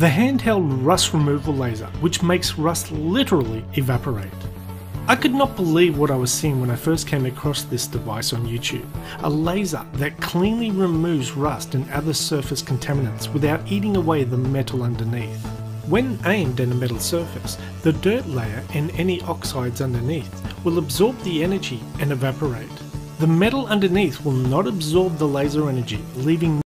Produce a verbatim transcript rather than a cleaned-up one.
the handheld rust removal laser, which makes rust literally evaporate. I could not believe what I was seeing when I first came across this device on YouTube, a laser that cleanly removes rust and other surface contaminants without eating away the metal underneath. When aimed at a metal surface, the dirt layer and any oxides underneath will absorb the energy and evaporate. The metal underneath will not absorb the laser energy, leaving